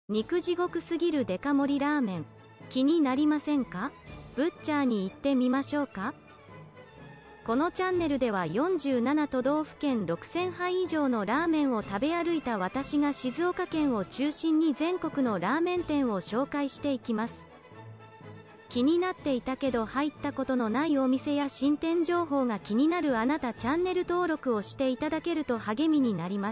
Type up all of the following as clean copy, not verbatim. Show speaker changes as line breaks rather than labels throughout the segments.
肉地獄すぎるデカ盛りラーメン。気になりませんか？ブッチャーに行ってみましょうか。このチャンネルでは47都道府県6000杯以上のラーメンを食べ歩いた私が静岡県を中心に全国のラーメン店を紹介していきます。気になっていたけど入ったことのないお店や新店情報が気になるあなた、チャンネル登録をしていただけると励みになります。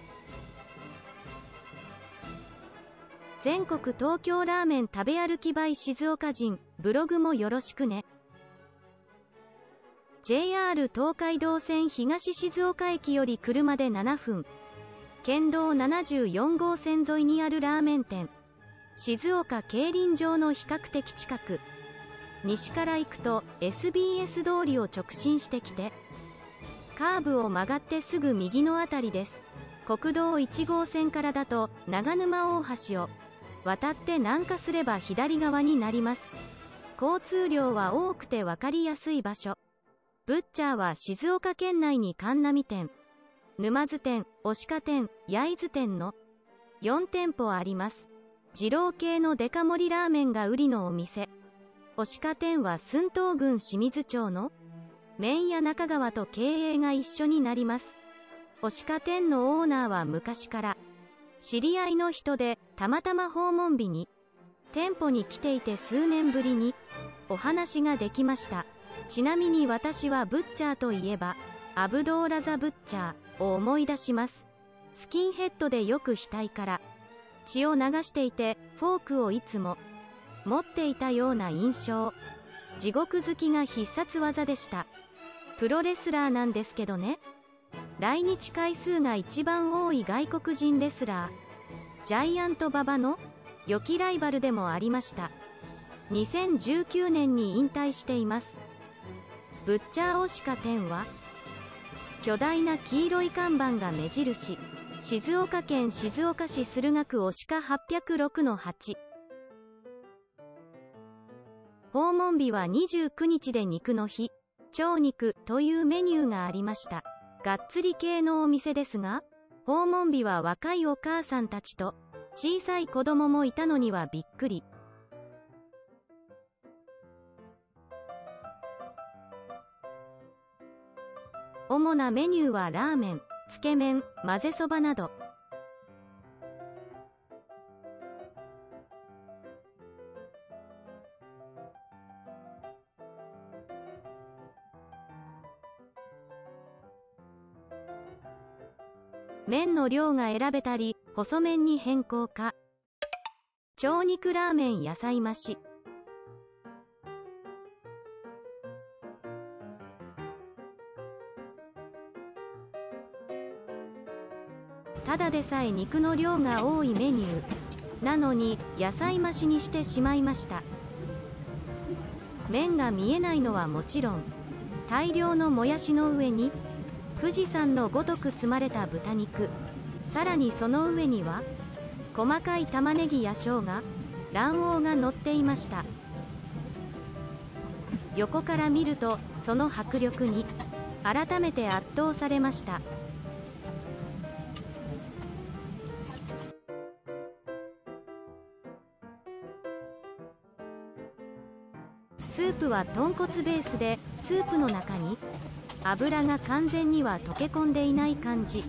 全国東京ラーメン食べ歩き by 静岡人、ブログもよろしくね。JR 東海道線東静岡駅より車で7分。県道74号線沿いにあるラーメン店。静岡競輪場の比較的近く。西から行くと SBS 通りを直進してきて、カーブを曲がってすぐ右のあたりです。国道1号線からだと長沼大橋を渡って南下すれば左側になります。交通量は多くて分かりやすい場所。ブッチャーは静岡県内に函南店、沼津店、牡鹿店、焼津店の4店舗あります。二郎系のデカ盛りラーメンが売りのお店。牡鹿店は寸東郡清水町の麺屋中川と経営が一緒になります。牡鹿店のオーナーは昔から知り合いの人で、たまたま訪問日に店舗に来ていて数年ぶりにお話ができました。ちなみに私はブッチャーといえばアブドーラザ・ブッチャーを思い出します。スキンヘッドでよく額から血を流していて、フォークをいつも持っていたような印象。地獄好きが必殺技でした。プロレスラーなんですけどね。来日回数が一番多い外国人レスラー、ジャイアント馬場の良きライバルでもありました。2019年に引退しています。ブッチャー牡鹿店は巨大な黄色い看板が目印。静岡県静岡市駿河区牡鹿806-8。訪問日は29日で肉の日、超肉というメニューがありました。がっつり系のお店ですが、訪問日は若いお母さんたちと小さい子供もいたのにはびっくり。主なメニューはラーメン、つけ麺、混ぜそばなど。麺の量が選べたり、細麺に変更か。超肉ラーメン野菜増し。ただでさえ肉の量が多いメニューなのに野菜増しにしてしまいました。麺が見えないのはもちろん、大量のもやしの上に富士山のごとく積まれた豚肉、さらにその上には細かい玉ねぎや生姜、卵黄が乗っていました。横から見るとその迫力に改めて圧倒されました。スープは豚骨ベースで、スープの中に油が完全には溶け込んでいない感じ。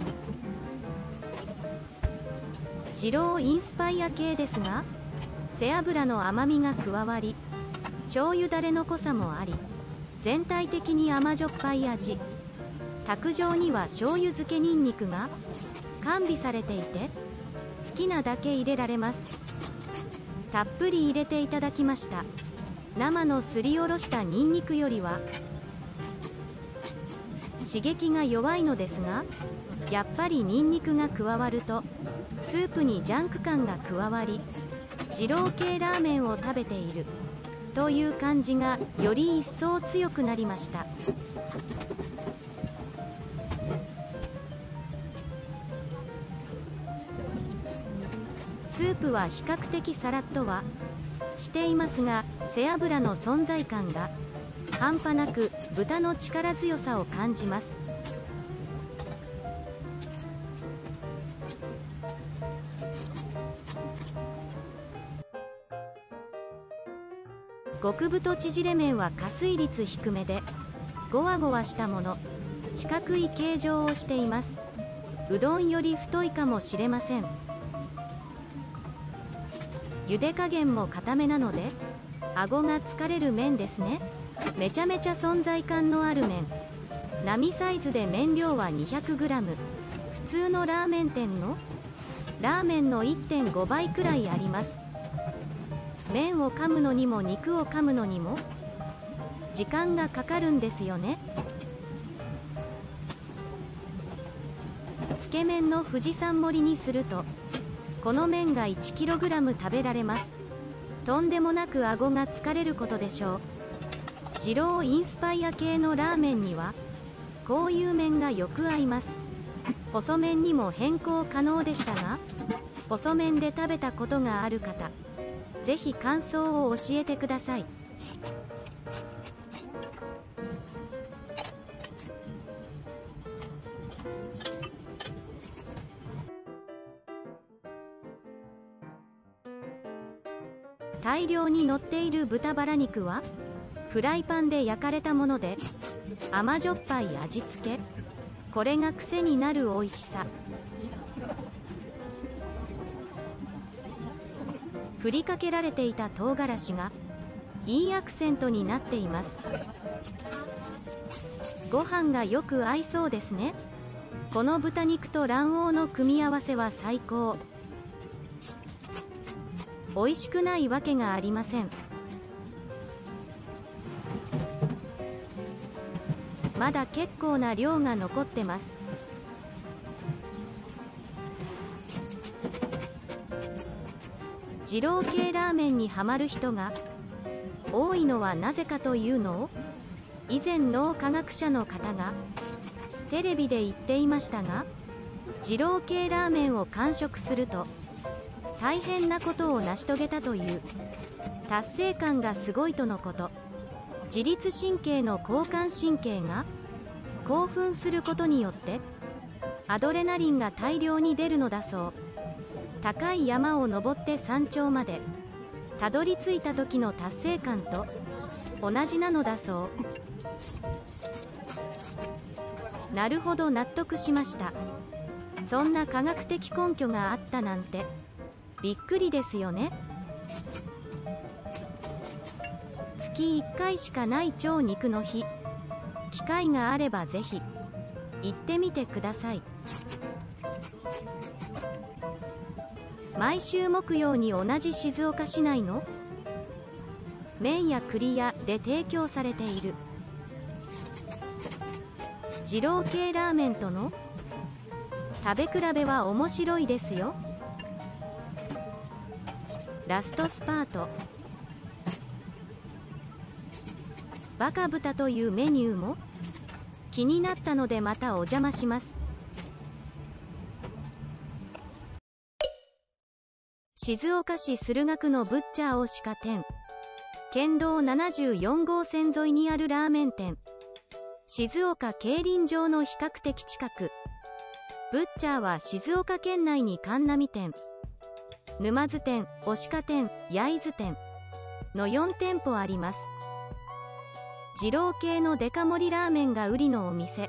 二郎インスパイア系ですが、背脂の甘みが加わり、醤油だれの濃さもあり、全体的に甘じょっぱい味。卓上には醤油漬けニンニクが完備されていて、好きなだけ入れられます。たっぷり入れていただきました。生のすりおろしたニンニクよりは刺激が弱いのですが、やっぱりニンニクが加わるとスープにジャンク感が加わり、二郎系ラーメンを食べているという感じがより一層強くなりました。スープは比較的サラッとはしていますが、背脂の存在感が半端なく豚の力強さを感じます。 極太縮れ麺は加水率低めでゴワゴワしたもの、四角い形状をしています。うどんより太いかもしれません。茹で加減も固めなので顎が疲れる麺ですね。めちゃめちゃ存在感のある麺。並サイズで麺量は 200g。 普通のラーメン店のラーメンの 1.5 倍くらいあります。麺を噛むのにも肉を噛むのにも時間がかかるんですよね。つけ麺の富士山盛りにするとこの麺が 1kg 食べられます。とんでもなく顎が疲れることでしょう。二郎インスパイア系のラーメンにはこういう麺がよく合います。細麺にも変更可能でしたが、細麺で食べたことがある方、ぜひ感想を教えてください。大量に乗っている豚バラ肉はフライパンで焼かれたもので甘じょっぱい味付け、これが癖になる美味しさ。振りかけられていた唐辛子がいいアクセントになっています。ご飯がよく合いそうですね。この豚肉と卵黄の組み合わせは最高。美味しくないわけがありません。まだ結構な量が残ってます。二郎系ラーメンにハマる人が多いのはなぜかというのを以前脳科学者の方がテレビで言っていましたが、二郎系ラーメンを完食すると大変なことを成し遂げたという達成感がすごいとのこと。自律神経の交感神経が興奮することによってアドレナリンが大量に出るのだそう。高い山を登って山頂までたどり着いた時の達成感と同じなのだそう。なるほど、納得しました。そんな科学的根拠があったなんてびっくりですよね。月1回しかない超肉の日、機会があればぜひ行ってみてください。毎週木曜に同じ静岡市内の麺屋栗屋で提供されている二郎系ラーメンとの食べ比べは面白いですよ。ラストスパート、バカ豚というメニューも気になったのでまたお邪魔します。静岡市駿河区のブッチャー大鹿店、県道74号線沿いにあるラーメン店、静岡競輪場の比較的近く。ブッチャーは静岡県内に函南店、沼津店、大鹿店、焼津店の4店舗あります。二郎系のデカ盛りラーメンが売りのお店。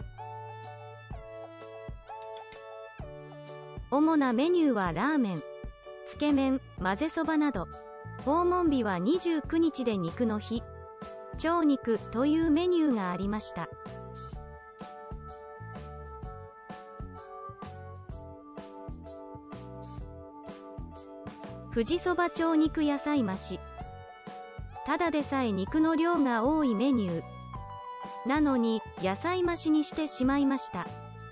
主なメニューはラーメン、つけ麺、混ぜそばなど。訪問日は29日で肉の日、超肉というメニューがありました。富士そば超肉野菜増し。ただでさえ肉の量が多いメニューなのに野菜増しにしてしまいました。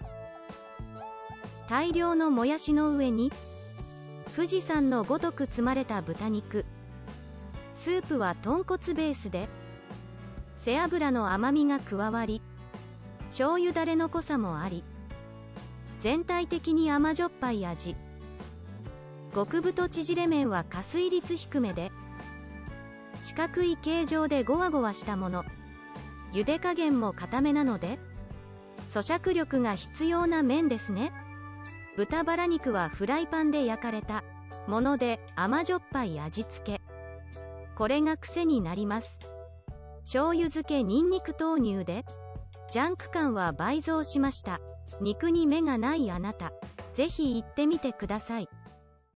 大量のもやしの上に富士山のごとく積まれた豚肉。スープは豚骨ベースで背脂の甘みが加わり、醤油だれの濃さもあり、全体的に甘じょっぱい味。極太縮れ麺は加水率低めで四角い形状でゴワゴワしたもの。茹で加減も固めなので咀嚼力が必要な麺ですね。豚バラ肉はフライパンで焼かれたもので甘じょっぱい味付け。 これが癖になります。醤油漬けニンニク豆乳でジャンク感は倍増しました。肉に目がないあなた、ぜひ行ってみてください。